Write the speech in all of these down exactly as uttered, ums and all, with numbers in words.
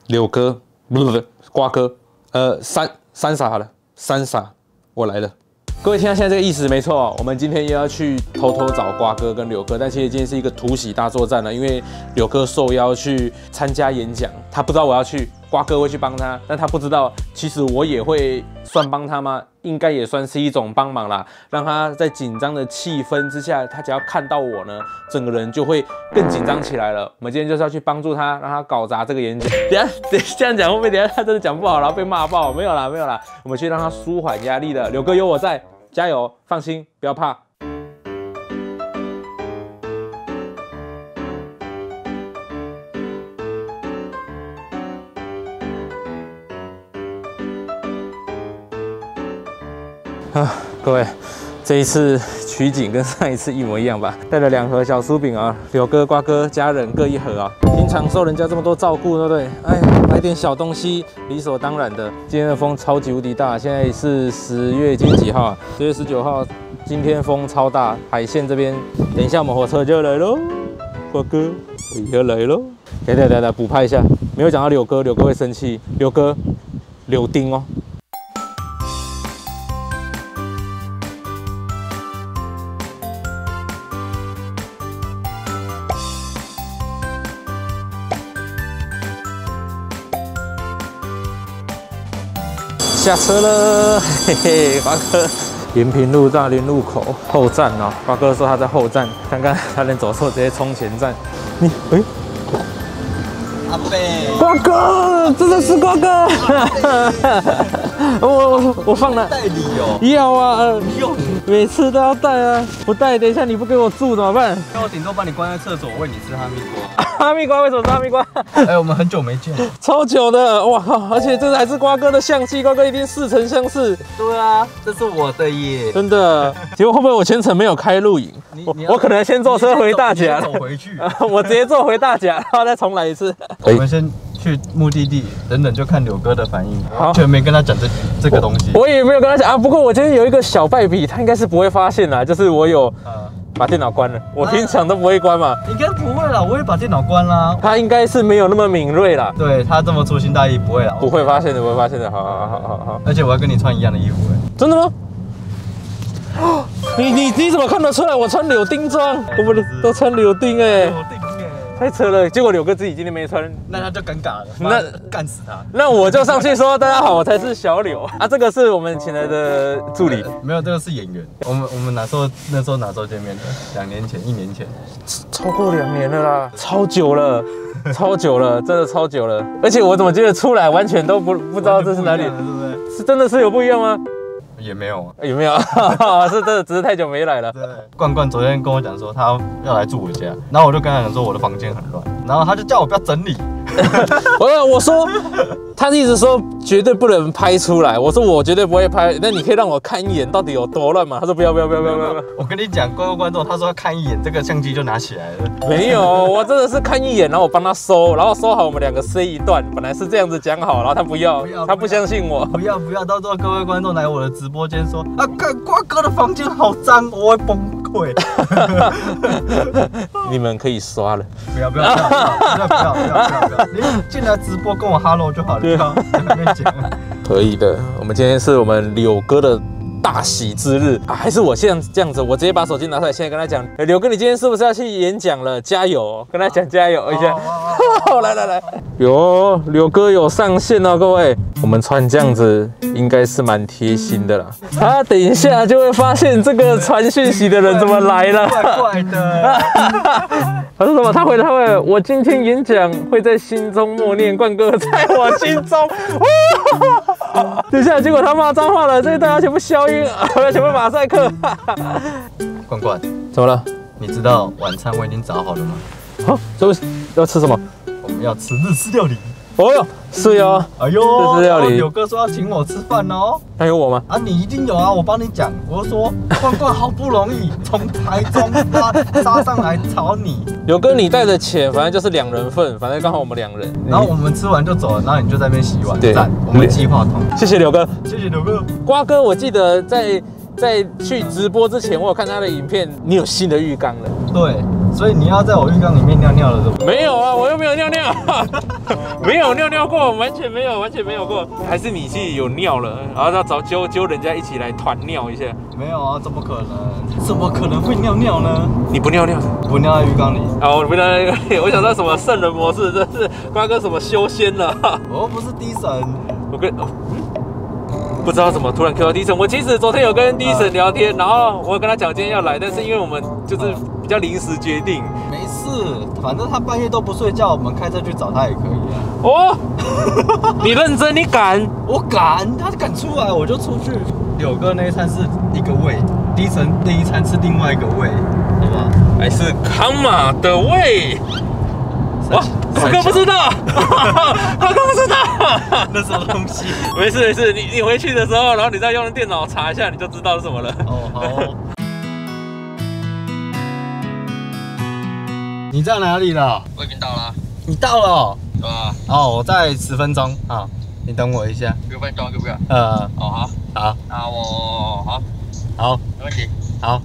柳哥，不不不，瓜哥，呃，三三傻好了，三傻，我来了。各位听到现在这个意思没错，我们今天又要去偷偷找瓜哥跟柳哥，但其实今天是一个突袭大作战了，因为柳哥受邀去参加演讲，他不知道我要去，瓜哥会去帮他，但他不知道，其实我也会算帮他吗？应该也算是一种帮忙啦，让他在紧张的气氛之下，他只要看到我呢，整个人就会更紧张起来了。我们今天就是要去帮助他，让他搞砸这个演讲。等下，等这样讲会不会等下他真的讲不好，然后被骂爆？没有啦，没有啦，我们去让他舒缓压力的。柳哥有我在，加油，放心，不要怕。啊，各位，这一次取景跟上一次一模一样吧？带了两盒小酥饼啊，柳哥、瓜哥家人各一盒啊。平常受人家这么多照顾，对不对？哎，买点小东西理所当然的。今天的风超级无敌大，现在是十月今天几号啊？十月十九号，今天风超大，海线这边，等一下我们火车就要来喽。瓜哥，我要来喽。等等等等，补拍一下，没有讲到柳哥，柳哥会生气。柳哥，柳丁哦。下车了，嘿嘿，瓜哥，延平路大林路口后站哦。瓜哥说他在后站，刚刚差点走错，直接冲前站。你，哎、欸， 阿贝， 瓜哥，真的是瓜哥。我我我放了。 代理哦。 要啊， 不用， 每次都要带啊，不带，等一下你不给我住怎么办？ 那我顶多把你关在厕所，喂你吃哈密瓜。 哈密瓜为什么是哈密瓜？ 哎、欸，我们很久没见， 超久的，哇靠！而且这还是瓜哥的相机，瓜哥一定似曾相识。 对啊，这是我的耶， 真的。结果会不会我全程没有开录影？我我可能先坐车回大甲， 走回去， 我直接坐回大甲，然后再重来一次。 我们先去目的地，等等就看柳哥的反应。好，全没跟他讲这这个东西， 我也没有跟他讲啊。不过我今天有一个小败笔，他应该是不会发现啦，就是我有。把电脑关了，我平常都不会关嘛。 应该不会啦，我也把电脑关啦。 他应该是没有那么敏锐啦。 对他这么粗心大意，不会啦， 不会发现的，不会发现的。好好好好好。 而且我要跟你穿一样的衣服哎。 真的吗？你你你怎么看得出来我穿柳丁装？我们都穿柳丁哎。柳丁哎。太扯了，结果柳哥自己今天没穿， 那他就尴尬了， 那干死他。 那我就上去说大家好，我才是小柳啊。这个是我们请来的助理， 没有，这个是演员。我们我们哪时候那时候哪时候见面的？两年前，一年前， 超过两年了啦，超久了，超久了，真的超久了。而且我怎么觉得出来完全都不不知道这是哪里， 对不对？ 是真的是有不一样吗？ 也没有啊， 有没有？是真的，只是太久没来了。 对，冠冠昨天跟我讲说他要来住我家，然后我就跟他讲说我的房间很乱，然后他就叫我不要整理。 我我说，他一直说绝对不能拍出来，我说我绝对不会拍，那你可以让我看一眼到底有多乱吗？他说不要不要不要不要不要。 我跟你讲，各位观众，他说看一眼，这个相机就拿起来了。 没有，我真的是看一眼，然后我帮他收，然后收好我们两个 say 一段，本来是这样子讲好，然后他不要，不要他不相信我。 不要不要，到时候各位观众来我的直播间说啊，看瓜哥的房间好脏，我会崩溃。 你们可以刷了。 不要不要不要不要不要不要不要，你进来直播跟我 hello 就好了，不要在那边讲。 可以的，我们今天是我们柳哥的大喜之日啊！还是我现在这样子，我直接把手机拿出来，现在跟他讲，欸、柳哥，你今天是不是要去演讲了？加油、哦！跟他讲加油一下。来来来，有柳哥有上线哦，各位，我们穿这样子应该是蛮贴心的啦。他等一下就会发现这个传讯息的人怎么来了， 怪怪的。 他说什么？他回他会，我今天演讲会在心中默念冠哥在我心中。等一下，结果他骂脏话了，这些大家全部消音，我要全部马赛克。 冠冠， 怎么了？ 你知道晚餐我已经找好了吗？ 啊，这位要吃什么？ 我们要吃日式料理。 哦哟，是哦。哎呦，日式料理。 柳哥说要请我吃饭哦。 还有我吗？ 啊，你一定有啊！我帮你讲。我说冠冠好不容易从台中杀杀上来找你。 柳哥，你带的钱反正就是两人份，反正刚好我们两人。 然后我们吃完就走了，然后你就在那边洗碗。对，我们计划通。 谢谢柳哥， 谢谢柳哥。 瓜哥，我记得在在去直播之前，我有看他的影片，你有新的浴缸了。 对，所以你要在我浴缸里面尿尿了，对不对？ 没有啊，我又没有尿尿，没有尿尿过，完全没有，完全没有过。还是你自己有尿了，然后要找揪揪人家一起来团尿一下？ 没有啊，怎么可能？怎么可能会尿尿呢？ 你不尿尿？ 不尿在浴缸里。 啊，我不尿在浴缸里，我想到什么圣人模式，这是瓜哥什么修仙了？ 我又不是低神。 我跟哦。不知道怎么突然 Q 到迪神，我其实昨天有跟迪神聊天，然后我有跟他讲今天要来，但是因为我们就是比较临时决定。 没事，反正他半夜都不睡觉，我们开车去找他也可以啊。 哦，你认真？你敢？ 我敢，他敢出来我就出去。柳哥那一餐是一个胃，迪神那一餐是另外一个胃，好不好？ 还是康马的胃？哇，瓜哥不知道，瓜哥不知道， 那什么东西？ 没事没事，你你回去的时候，然后你再用电脑查一下，你就知道是什么了。 哦，好哦。你在哪里了？ 我已经到了。 你到了、哦？ 对吧？ 哦，我在十分钟啊，你等我一下。 六分钟，可不可以？ 呃， 哦，好。 好。 那我好。 好， 没问题。 好。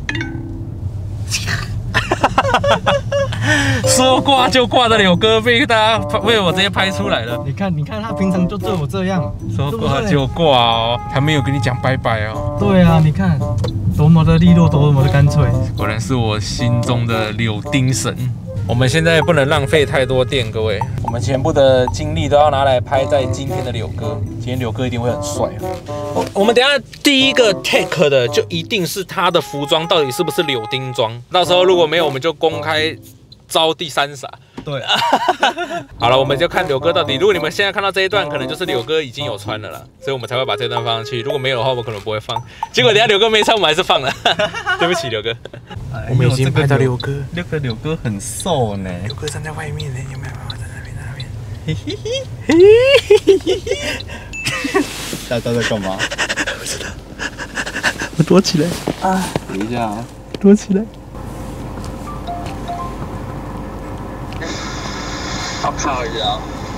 说挂就挂的柳哥被大家被我直接拍出来了。 你看，你看他平常就对我这样， 说挂就挂哦，还没有跟你讲拜拜哦。 对啊，你看多么的利落，多么的干脆。 果然是我心中的柳丁神。我们现在不能浪费太多电，各位，我们全部的精力都要拿来拍在今天的柳哥。今天柳哥一定会很帅。我我们等一下第一个 take 的就一定是他的服装到底是不是柳丁装，到时候如果没有，我们就公开招第三傻。 对， 好了，我们就看柳哥到底。如果你们现在看到这一段，可能就是柳哥已经有穿了啦，所以我们才会把这段放上去。如果没有的话，我可能不会放。结果等下柳哥没穿，我们还是放了。对不起，柳哥。我们已经拍到柳哥， 那个柳哥很瘦呢。 柳哥站在外面呢，有没有？在那边，在那边。嘿嘿嘿，嘿嘿嘿。 大家在干嘛？ 不知道。我躲起来。 啊，等一下啊， 躲起来。 好靠腰。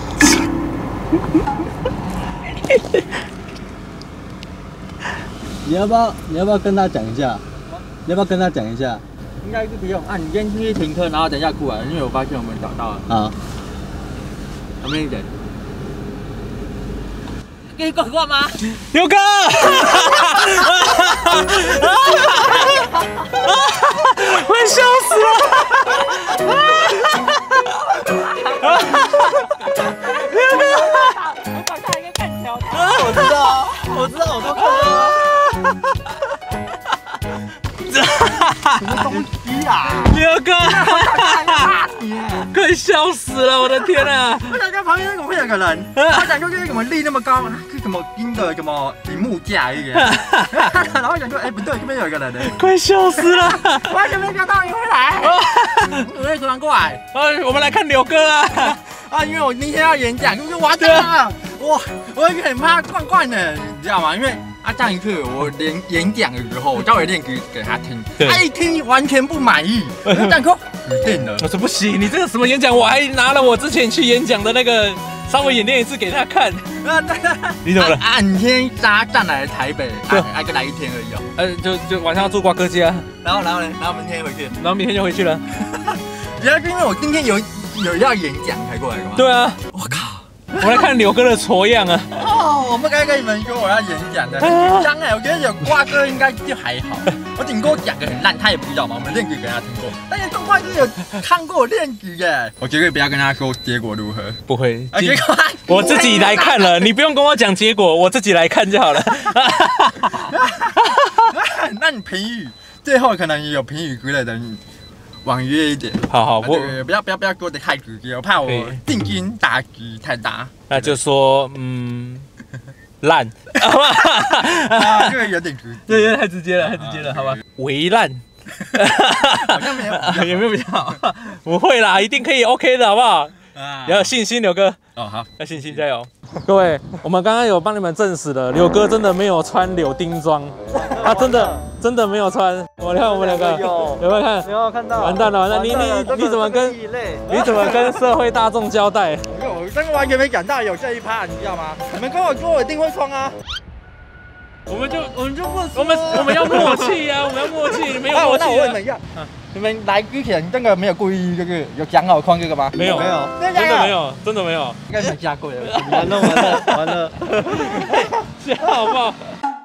你要不要？你要不要跟他讲一下？你要不要跟他讲一下？应该是不用啊，你先去停车，然后等一下过来，因为我发现我们找到了。啊。有没有人？给你挂挂吗？ 刘哥！快笑死了！刘哥！ 我早上应该看条他。我知道，我知道，我都看了。什么东西啊？ 刘哥！快笑死了！我的天啊！ 我想看旁边那个会有个人，他想说这怎么立那么高，是什么钉的什么荧幕架一个，然后想说哎不对，这边有一个人呢， 快笑死了！ 完全没想到你会来，我也突然过来， 啊，我们来看柳哥啊！ 啊，因为我明天要演讲，就是完蛋了，我我有点怕怪怪的，你知道吗？因为啊上一次我演演讲的时候，我稍微练给给他听，他一听完全不满意，我讲说死定了。 我说不行，你这个什么演讲，我还拿了我之前去演讲的那个稍微演练一次给他看。你怎么了？ 啊，你先搭站来台北，对，还就来一天而已哦。 呃，就就晚上要住瓜哥家， 然后然后呢，然后明天回去， 然后明天就回去了。 主要是因为我今天有有要演讲才过来的嘛。 对啊， 我靠。 我来看柳哥的挫样啊！ 哦，我不该跟你们说我要演讲的，很紧张哎。我觉得有瓜哥应该就还好，我顶多讲个很烂，他也不知道嘛。我们练习给他听过，但是动画是有看过我练习耶。我绝对不要跟他说结果如何， 不会， 啊、结果我自己来看了，你不用跟我讲结果，我自己来看就好了。 那你评语最后可能也有评语之类的。婉约一点， 好好， 不不要不要不要给我的太直接，我怕我定金打击太大。 那就说，嗯，烂， 啊，这个有点直接， 对对，太直接了，太直接了，好吧？微烂， 好像没有， 有没有比较好？不会啦，一定可以 OK 的，好不好？要有信心，柳哥。 哦，好， 要信心，加油！各位，我们刚刚有帮你们证实了，柳哥真的没有穿柳丁装，他真的真的没有穿。我看我们两个有有没有看？ 有没有看到？ 完蛋了，完蛋！你你你怎么跟你怎么跟社会大众交代？ 我真的完全没想到有这一趴，你知道吗？你们跟我说，我一定会穿啊！ 我们就我们就不说， 我们我们要默契啊，我们要默契，没有默契、啊。 那我问你们一下，你们来之前真的没有故意就是有讲好框这个吗？ 没有， 没有， 真的没有，真的没有， 应该没加过的。 完了完了完了， 这样好不好？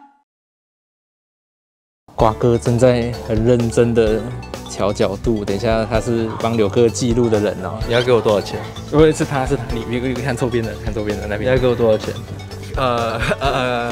瓜哥正在很认真的调角度，等一下他是帮柳哥记录的人哦。 你要给我多少钱？ 不会是他是他，你你看错边的，看错边的那边。 你要给我多少钱？ 呃呃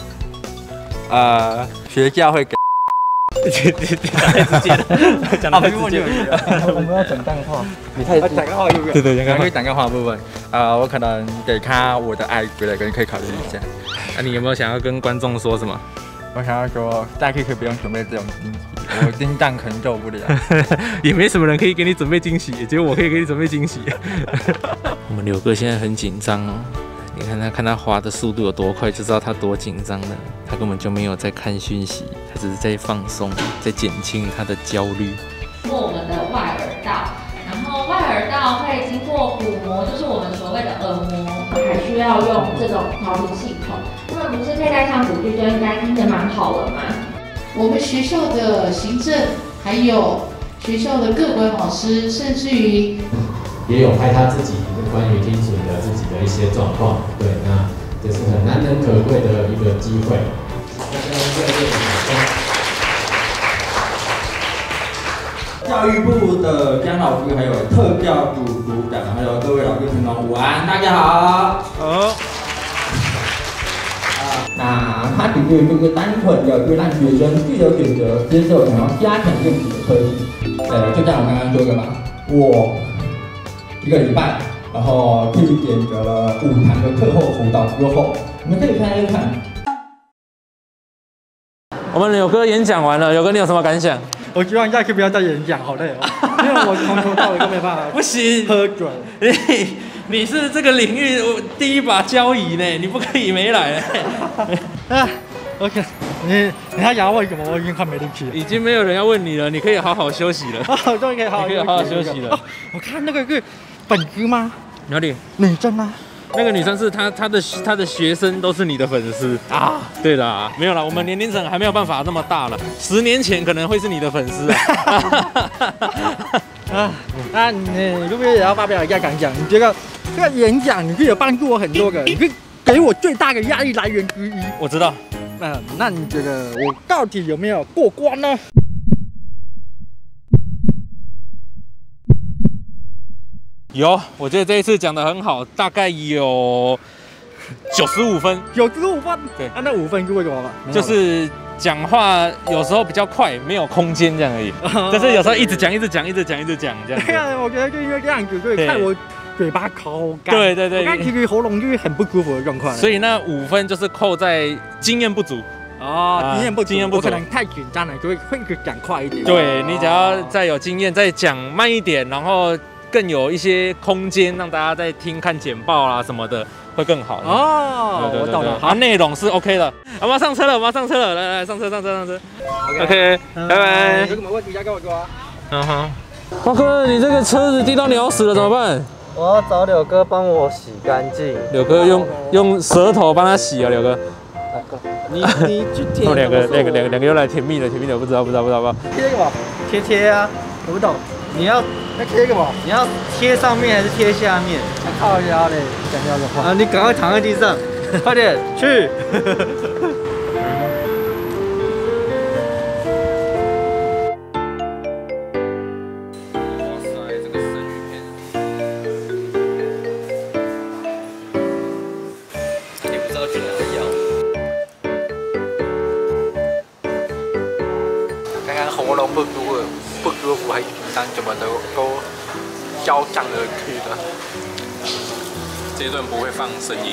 呃，学校会给。 直接的，讲的太直接了。 我们要讲干话， 你太讲干话对不对？ 对对，讲干话。 可以讲干话的部分，呃，我可能给他我的爱，觉得可以可以考虑一下。 啊，你有没有想要跟观众说什么？ 我想要说，大家可以不用准备这种惊喜，我叮当可能做不了。 也没什么人可以给你准备惊喜，只有我可以给你准备惊喜。我们柳哥现在很紧张哦，你看他看他滑的速度有多快，就知道他多紧张了。他根本就没有在看讯息，他只是在放松，在减轻他的焦虑。 经过我们的外耳道，然后外耳道会经过鼓膜，就是我们所谓的耳膜，还需要用这种调频系统。那么不是可以戴上鼓具就应该听得蛮好了吗？ 我们学校的行政，还有学校的各管老师，甚至于也有拍他自己关于听损的自己的一些状况。对，那这是很难能可贵的一个机会。 教育部的姜老师，还有特教组组长，还有各位老师同学午安，大家好。好。那它只是就是单纯的就让学生自由选择接受想要加强自己的科技。呃，就像我刚刚说的嘛，我一个礼拜，然后去选择了五堂的课后辅导之后，你们可以看一看。 我们柳哥演讲完了，柳哥你有什么感想？ 我希望下次不要再演讲，好累哦，因为我从头到尾都没办法。 不行， 喝酒。 你你是这个领域第一把交椅呢，你不可以没来。 啊 ，OK， 你你还想问什么？我已经快没力气了。 已经没有人要问你了，你可以好好休息了。 哦，终于可以好好可以好好休息了。 哦，我看那个是粉丝吗？ 哪里？ 女生啊。 那个女生是她，她的她的学生都是你的粉丝啊？对啦，没有啦，我们年龄层还没有办法那么大了，十年前可能会是你的粉丝啊。 啊，那你是不是也要发表一下感想？你觉得这个演讲你是有帮助我很多个，你是给我最大的压力来源之一。 我知道。 那那你觉得我到底有没有过关呢？ 有，我觉得这一次讲得很好，大概有九十五分。 九十五分？ 对。 啊，那五分是为什么嘛？ 就是讲话有时候比较快，没有空间这样而已。就是有时候一直讲，一直讲，一直讲，一直讲这样子。 对啊，我觉得就因为这样子，所以看我嘴巴口干。 对对对。 我看其实喉咙就是很不舒服的状况。 所以那五分就是扣在经验不足。 哦，经验不足， 经验不足， 我可能太紧张了，就会会讲快一点。 对，你只要再有经验，再讲慢一点，然后更有一些空间让大家在听看简报啦什么的，会更好。 哦，我懂了。 好，内容是 OK 的。我们要上车了，我们要上车了，来来上车上车上车。OK， 拜拜。 有什么问题再跟我说。 嗯哼。花哥，你这个车子滴到鸟屎了怎么办？ 我要找柳哥帮我洗干净。 柳哥用用舌头帮他洗啊，柳哥。 你你去贴。 他们两个两个两个两个又来甜蜜了，甜蜜了，不知道不知道不知道不知道。 贴什么？ 贴贴啊，我不懂。你要那贴什么？ 你要贴上面还是贴下面？ 靠腰嘞，讲这样的话。 啊，你赶快躺在地上，快点去。 喉咙不舒服，不舒服还紧张，怎么都都交战而去的。 这一段不会放声音。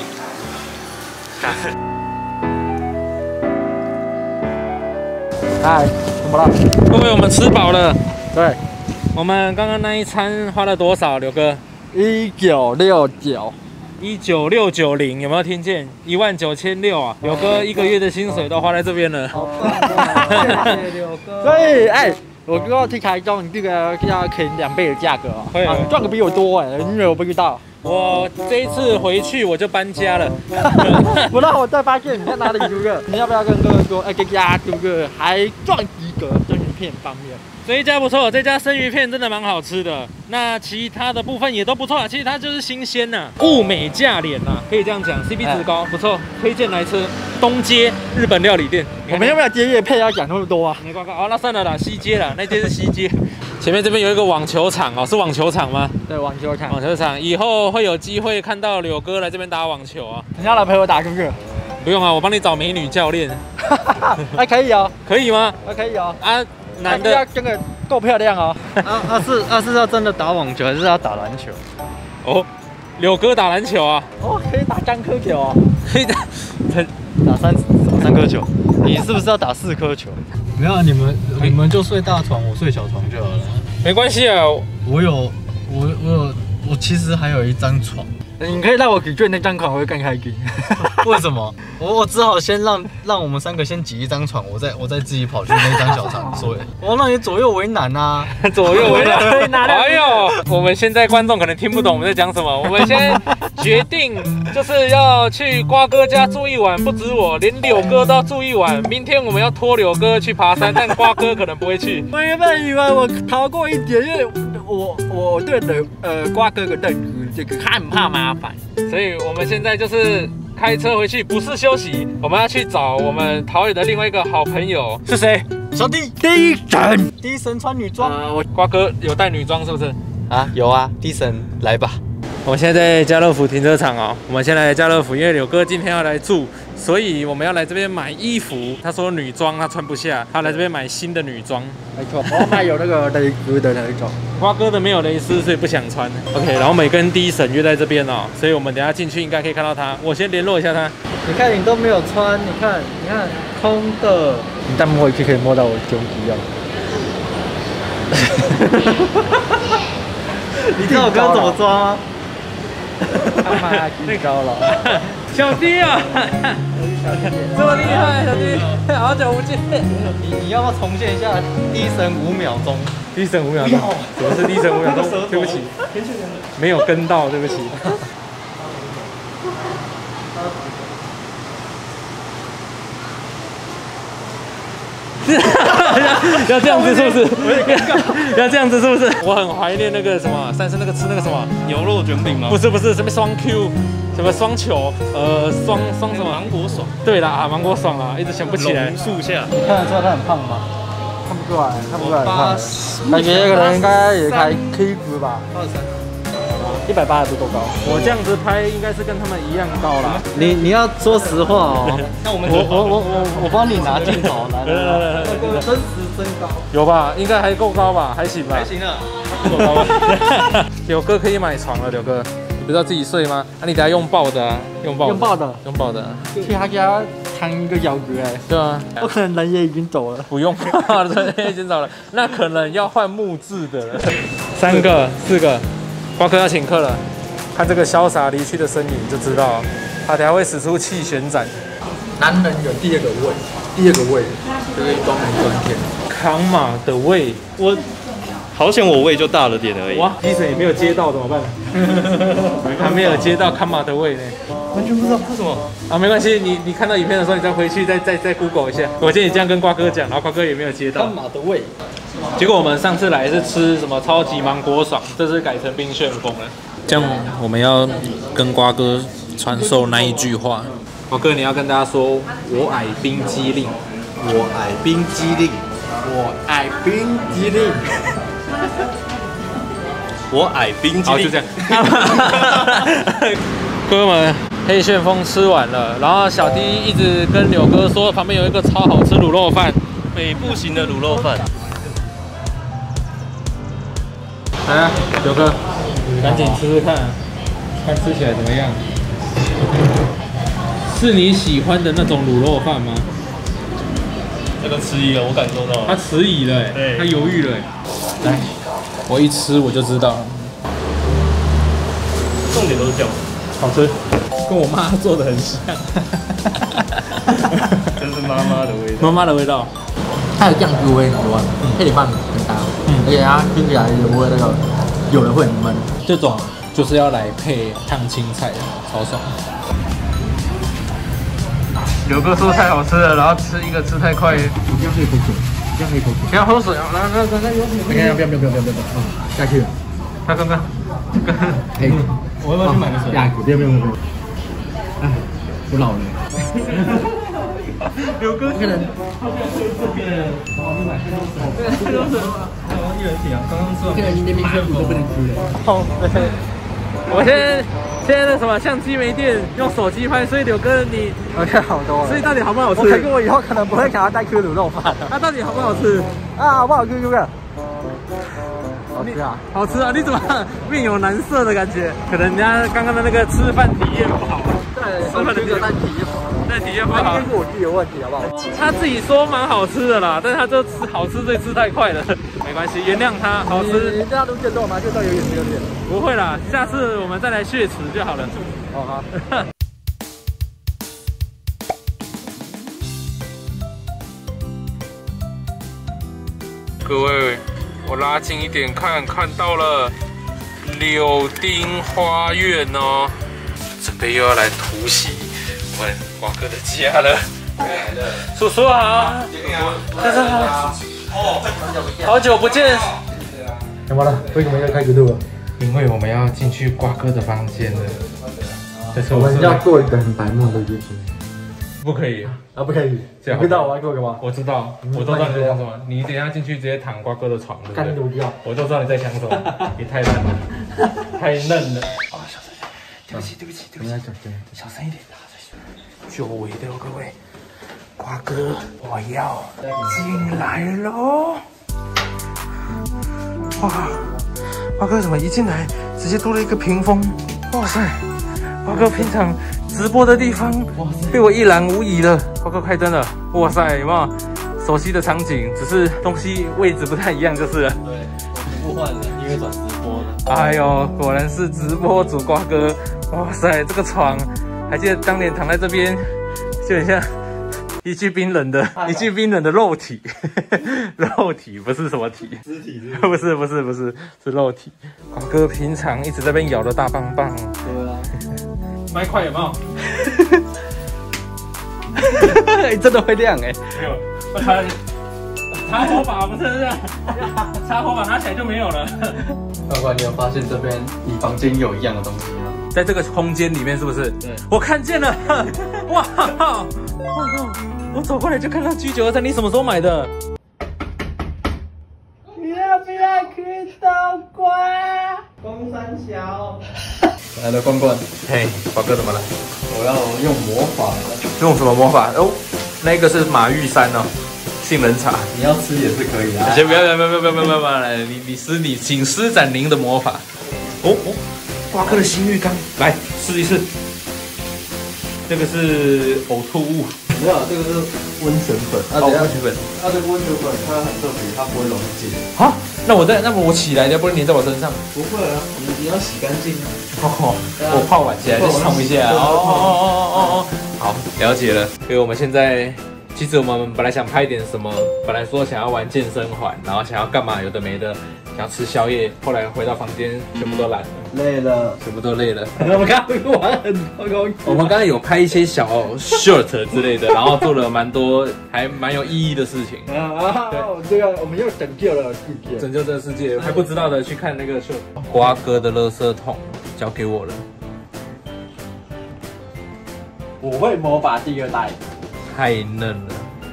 嗨，怎么了？ 各位，我们吃饱了。 对， 我们刚刚那一餐花了多少，刘哥？ 一九六九。 一九六九零，有没有听见？一万九千六啊！柳哥一个月的薪水都花在这边了。 好棒啊！谢谢柳哥。 所以，哎， 我如果去台中，你这个要肯两倍的价格哦， 会啊，你赚的比我多哎，因为我不知道。 我这一次回去我就搬家了。 不然我再发现你在哪里读个，你要不要跟各位说，哎，给大家读个还赚及格生鱼片方面？ 这一家不错，这家生鱼片真的蛮好吃的。那其他的部分也都不错啊，其实它就是新鲜呐、啊，物美价廉呐、啊，可以这样讲 ，C P 值高，不错，推荐来吃东街日本料理店。 我们要不要接业配要讲那么多啊？ 没广告，好，那算了啦，西街啦，那间是西街。前面这边有一个网球场哦，是网球场吗？ 对，网球场。 网球场，以后会有机会看到柳哥来这边打网球啊。 你要来陪我打是不是？ 不用啊，我帮你找美女教练。 还可以哦， 可以吗？ 还可以哦。 啊，男的要的真的够漂亮哦。 啊啊是啊是要真的打网球还是要打篮球？ 哦，柳哥打篮球啊， 哦，可以打三颗球哦。 可以打， 打三三颗球，你是不是要打四颗球？没有，你们你们就睡大床，我睡小床就好了。 没关系啊。 我有我我有我其实还有一张床。 你可以让我给卷那张床，我会更开心。 为什么？我我只好先让让我们三个先挤一张床，我再我再自己跑去那张小床睡。我让你左右为难啊， 左右为难。哎呦，我们现在观众可能听不懂我们在讲什么。我们先决定就是要去瓜哥家住一晚，不止我，连柳哥都要住一晚。明天我们要拖柳哥去爬山，但瓜哥可能不会去。 我原本以为我逃过一劫，因为我我对的呃瓜哥的认知这个他很怕麻烦， 所以我们现在就是开车回去，不是休息，我们要去找我们桃园的另外一个好朋友是谁？ 小弟第一神， 第一神穿女装。 呃，我瓜哥有带女装是不是？ 啊，有啊，第一神来吧。 我们现在在家乐福停车场哦，我们先来家乐福，因为柳哥今天要来住，所以我们要来这边买衣服。他说女装他穿不下，他来这边买新的女装。 没错，我买有那个蕾丝的那一种。 瓜哥的没有蕾丝，所以不想穿。OK， 然后我们也跟第一神约在这边哦，所以我们等一下进去应该可以看到他。我先联络一下他。 你看你都没有穿，你看你看空的， 你再摸一次可以摸到我胸肌哦。 你知道我刚刚怎么抓吗？ 他妈太高了， 小弟啊，这么厉害，小弟，好久不见。 你你要不要重现一下第一神五秒钟？ 第一神五秒钟，什么是第一神五秒钟？对不起，没有跟到，对不起。要这样子是不是？要这样子是不是？我很怀念那个什么，上次那个吃那个什么牛肉卷饼吗？ 不是不是，什么双 Q， 什么双球，呃，双双什么？ 芒果爽。 对啦，啊，芒果爽啦，一直想不起来。 榕树下， 你看得出来他很胖吗？看不出来，看不出来很胖。 八感觉这个人应该也才 K 值吧， 二三。 一百八还不够高。 我这样子拍应该是跟他们一样高啦。 你你要说实话哦。那我们我我我我我帮你拿镜头来。 来来来来， 真实身高有吧？应该还够高吧？还行吧？ 还行啊。 够高吧？柳哥可以买床了，柳哥，你不是要自己睡吗？啊，你等下用抱的啊，用抱。 用抱的， 用抱的。 替他家藏一个咬格哎。 对啊。 我可能人也已经走了。 不用，人已经走了，那可能要换木质的了。三个、四个，瓜哥要请客了。看这个潇洒离去的身影就知道，他等下会使出气旋斩。 男人有第二个胃，第二个胃就可以专门赚钱。 扛马的胃， 我好险，我胃就大了点而已。 哇，医生也没有接到怎么办？还没有接到扛马的胃呢， 完全不知道为什么啊，没关系，你你看到影片的时候，你再回去再再再 Google 一下。我建议这样跟瓜哥讲，然后瓜哥也没有接到。 看马的胃。 结果我们上次来是吃什么超级芒果爽，这次改成冰旋风了。这样我们要跟瓜哥传授那一句话。瓜哥，你要跟大家说，我爱冰激凌， 我爱冰激凌， 我爱冰激凌， 我爱冰激好， 凌。 就这样。哥们，黑旋风吃完了，然后小弟一直跟柳哥说，旁边有一个超好吃卤肉饭， 北部型的卤肉饭。 来啊，柳哥，赶紧吃吃看，看吃起来怎么样？是你喜欢的那种卤肉饭吗？ 这个迟疑了，我感受到了。 他迟疑了，哎，他犹豫了，哎。来，我一吃我就知道了。 重点都是酱， 好吃，跟我妈做的很像。 这是妈妈的味道。 妈妈的味道。 它有酱汁味，有啊，配点饭很嗯，而且它听起来也不会那个有的会很闷。 这种就是要来配烫青菜，超爽。刘哥说太好吃了，然后吃一个吃太快， 不要喝一口水，不要喝一口水， 不要喝水啊！来来来来，有水。 不要不要不要不要不要不要，下去了。 他刚刚， 哎， 我要不要去买个水？ 下一口，不要不要不要。哎，我老了。 刘哥可能。 一人体啊，刚刚吃完。 这个连冰水都不能吃了。 好，对。我现在现在那什么相机没电，用手机拍，所以柳哥你 OK 好多了。 所以到底好不好吃？ 我看过我以后可能不会给他带颗卤肉饭了。 它到底好不好吃？ 啊，好不好吃？哥哥。好吃啊！ 好吃啊！你怎么面有难色的感觉？可能人家刚刚的那个吃饭体验不好。 对，吃饭的体验不好。 那体验不好。 应该是我自己有问题，好不好？ 他自己说蛮好吃的啦，但是他就吃好吃，这吃太快了，没关系，原谅他，好吃。 你这样都见到吗？见到有点有点。 不会啦，下次我们再来血池就好了。 哦好。 各位，我拉近一点看，看到了柳丁花园哦，准备又要来突袭我们瓜哥的家了。叔叔好，大家好，好久不见。 怎么了？为什么要开直播？ 因为我们要进去瓜哥的房间了。 我们要做一个很白目的事情。 不可以啊，不可以。你知道我要做什么？ 我知道，我都知道你在想什么。你等一下进去直接躺瓜哥的床，对不对？ 干你不要！ 我都知道你在想什么。你太烂了，太嫩了。哦，小声一点，对不起，对不起，对不起，小声一点，久违的各位，瓜哥，我要进来喽！哇，瓜哥怎么一进来直接多了一个屏风？哇塞，瓜哥平常直播的地方被我一览无遗了。瓜哥开灯了，哇塞，有没有熟悉的场景？只是东西位置不太一样就是了。 对，我不换了，因为转直播了。 哎呦，果然是直播主瓜哥！哇塞，这个床，还记得当年躺在这边，就很像一具冰冷的、一具冰冷的肉体，肉体不是什么体， 肢体是不是不是不是是肉体。瓜哥平常一直在那边咬的大棒棒， 对啊， 麦块有没有？ 真的会亮哎！ 没有，我擦，擦火把不是这样，擦火把拿起来就没有了。 老板，你有发现这边你房间有一样的东西吗？ 在这个空间里面是不是？ 对， 我看见了，哇！我靠！我走过来就看到 G 九二三，你什么时候买的？ 你要不要去到瓜？公三小。 来了，罐罐。 嘿，宝哥怎么了？ 我要用魔法。 用什么魔法？哦，那个是马玉山哦，杏仁茶。 你要吃也是可以啊。 先不要不要不要不要不要不要不要来，你你施你请施展您的魔法。哦哦，瓜哥的新浴缸，来试一试。这个是呕吐物。 没有，这个是温泉粉。 哦，温泉粉。 它这个温泉粉它很特别，它不会溶解。 好，那我在，那么我起来的不会粘在我身上。 不会啊，你你要洗干净啊。 哦，我泡碗起来就冲一下。哦哦哦哦哦，好，了解了。所以我们现在，其实我们本来想拍点什么，本来说想要玩健身环，然后想要干嘛有的没的，想要吃宵夜，后来回到房间全部都懒了。 累了， 全部都累了。 我们刚刚玩很多， 我们刚刚有拍一些小 short 之类的，然后做了蛮多还蛮有意义的事情。 啊，对啊，我们又拯救了世界， 拯救这个世界，还不知道的去看那个 short。瓜哥的垃圾桶交给我了， 我会魔法第二代， 太嫩了。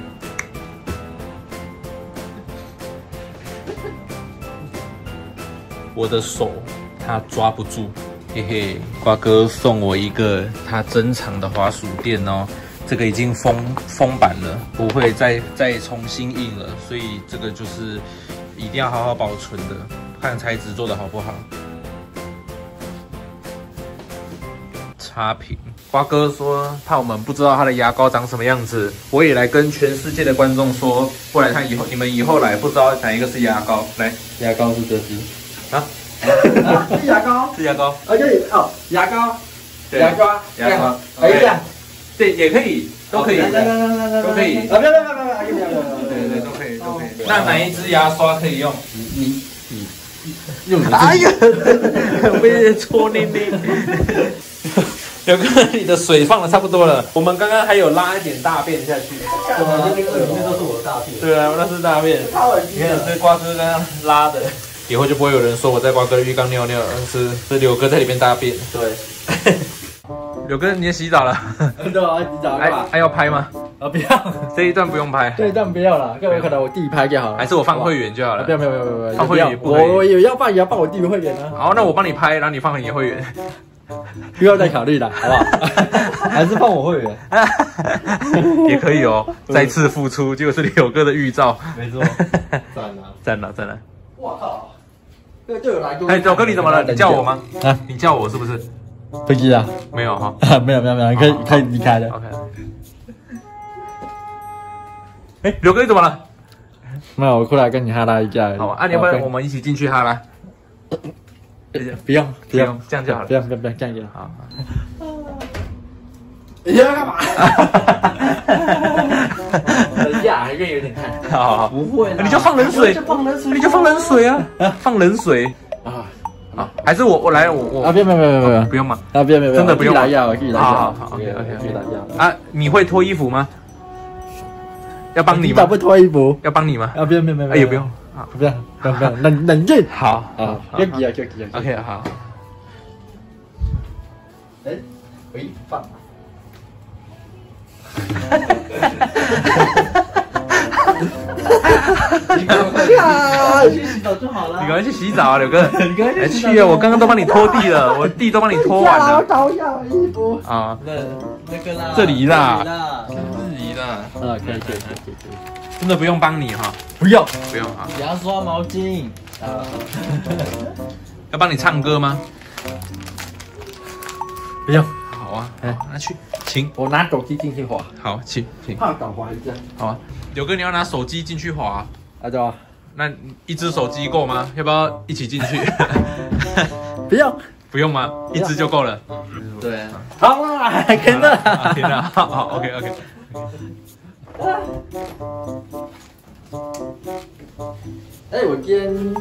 我的手他抓不住，嘿嘿。瓜哥送我一个他珍藏的滑鼠垫哦，这个已经封封版了，不会再再重新印了，所以这个就是一定要好好保存的，看材质做的好不好。差评，瓜哥说怕我们不知道他的牙膏长什么样子，我也来跟全世界的观众说，不然他以后你们以后来不知道哪一个是牙膏，来， 牙膏是这支啊。 是牙膏， 是牙膏， 啊，就是哦，牙膏，牙刷， 牙刷， 可以这样， 对，也可以，都可以， 来来来来来， 都可以， 啊，不要不要不要不要，不要不要， 对对，都可以，都可以。 那哪一支牙刷可以用？ 你你你用哪一个？被搓捏捏。 刘哥，你的水放的差不多了。我们刚刚还有拉一点大便下去。 对啊，那个里面都是我的大便。 对啊，那是大便。你看，是瓜哥刚刚拉的。以后就不会有人说我在瓜哥的浴缸尿尿，是是柳哥在里面大便。 对。 柳哥，你也洗澡了？ 对啊，洗澡干嘛？ 还要拍吗？ 啊，不要， 这一段不用拍。 这一段不要了，要不可能我弟拍就好了。 还是我放会员就好了。 不要，不要，不要，不要， 放会员不可以。 我我有要放也要放我弟的会员啊。 好，那我帮你拍，然后你放你的会员。 不要再考虑了，好不好？还是放我会员也可以哦。再次付出，结果是柳哥的预兆。 没错，赞了， 赞了，赞了。 我靠，这就有来过。 哎，柳哥你怎么了？你叫我吗？啊，你叫我是不是？ 不是啊， 没有哈。 没有没有没有，可以可以离开了。 OK。哎，柳哥你怎么了？ 没有，我过来跟你哈拉一下。 好啊，你要不然我们一起进去哈拉？ 不用不用， 这样就好了。 不用不用不用，这样就好。 你要干嘛？ 等一下，还可以有点看。 好好好， 不会， 你就放冷水， 放冷水， 你就放冷水啊！放冷水啊！ 好，还是我我来我我啊！不用不用不用不用不用吗？ 啊！不用不用， 真的不用来药，我自己来药。 好好 OK OK OK。啊，你会脱衣服吗？要帮你吗？ 不脱衣服？ 要帮你吗？ 啊！不用不用不用， 哎也不用， 啊不用不用不用，冷冷静。 好啊，别急啊，别急啊。 OK 好。 哎，喂，放。去洗澡就好了。 你赶快去洗澡啊，柳哥！你赶快去啊！我刚刚都帮你拖地了，我地都帮你拖完了。 搞笑衣服啊， 那那个啦， 这里啦， 这里啦。 啊，可以可以可以可以。 真的不用帮你哈？ 不用不用啊。 牙刷、毛巾啊。 要帮你唱歌吗？ 不用。 好啊，哎，那去，请我拿手机进去滑。 好，请请。 怕搞滑一下。 好啊，柳哥，你要拿手机进去滑。 啊，对吧？ 那一只手机够吗？要不要一起进去？ 不用， 不用吗？一只就够了。 对，好啦，真的， 天哪，好好 ，OK OK。 哎，我今天。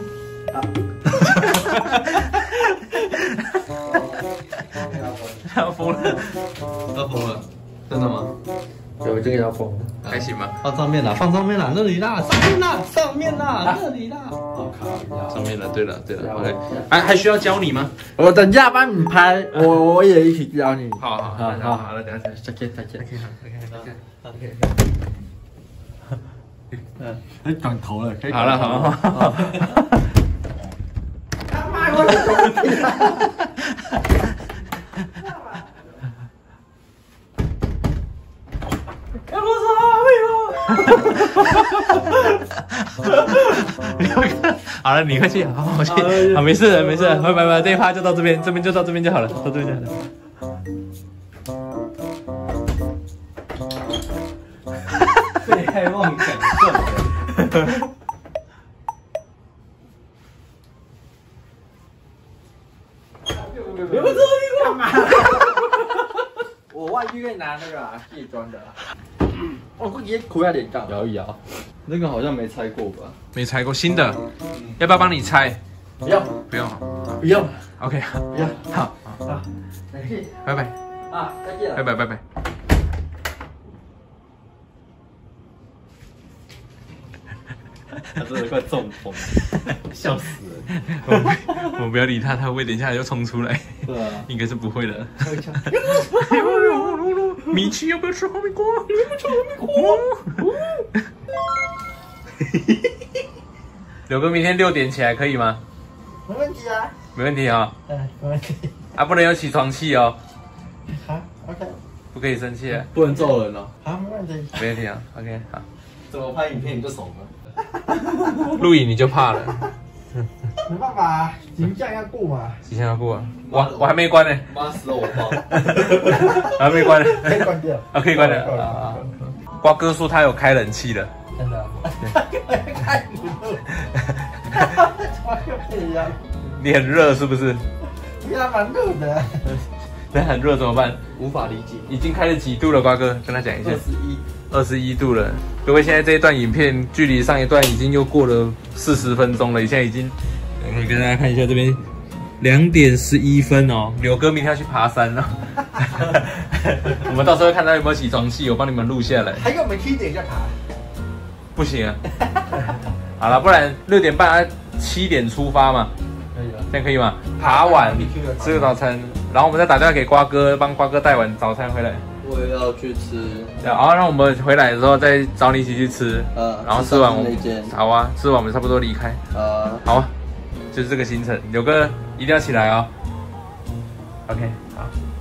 要疯了， 要疯了，真的吗？对，我这个要疯了， 还行吗？ 放上面啦，放上面啦，那里啦，上面啦，上面啦，那里啦。好靠！ 上面了，对了，对了 ，OK。还还需要教你吗？ 我等下帮你拍，我我也一起教你。 好好好好好了，等下再见再见。 OK OK OK。 嗯，可以转头了，可以。 好了好好。 他妈我的！ 好了，你快去，好好去，好，没事的，没事的，拜拜拜，这一趴就到这边，这边就到这边就好了，到这边就好了。 被害妄想症。别不知道你干嘛？我外遇可以拿那个啊，卸妆的。我估计哭在脸上，摇一摇。那个好像没拆过吧？ 没拆过，新的，要不要帮你拆？ 不要， 不用， 不用。 OK， 不要。 好， 好，再见。 拜拜。 啊，再见了。 拜拜拜拜。 他真的快中风，笑死了。 我们不要理他，他会不会等一下就冲出来？ 对啊， 应该是不会的。米奇要不要吃哈密瓜？你要不要吃哈密瓜？柳哥，明天六点起来可以吗？ 没问题啊。 没问题啊。 嗯，没问题。 啊，不能有起床气哦。 好 ，OK。 不可以生气， 不能揍人哦。好，没问题。 没问题啊 ，OK， 好。 怎么拍影片你就怂了？ 录影你就怕了。 没办法，形象要顾嘛。 形象要顾啊。我我还没关呢。 妈死了我爆。 还没关呢。 可以关掉。 啊，可以关掉。啊。瓜哥说他有开冷气的。 真的。开不住。 你很热是不是？ 你还蛮热的。 那很热怎么办？ 无法理解。 已经开了几度了，瓜哥，跟他讲一下。 二十一。 二十一度了。各位，现在这一段影片距离上一段已经又过了四十分钟了，现在已经，我给大家看一下这边，两点十一分哦。柳哥明天要去爬山了，我们到时候看他有没有起床气，我帮你们录下来。 还有我们可以等一下爬， 不行啊。好了，不然六点半啊，七点出发嘛。 可以了， 这样可以吗？爬完吃个早餐，然后我们再打电话给瓜哥，帮瓜哥带碗早餐回来。 我也要去吃。 然后让我们回来的时候再找你一起去吃。 呃， 然后吃完我们那间。 好啊，吃完我们差不多离开。 呃， 好啊，就是这个行程。柳哥一定要起来哦。OK， 好。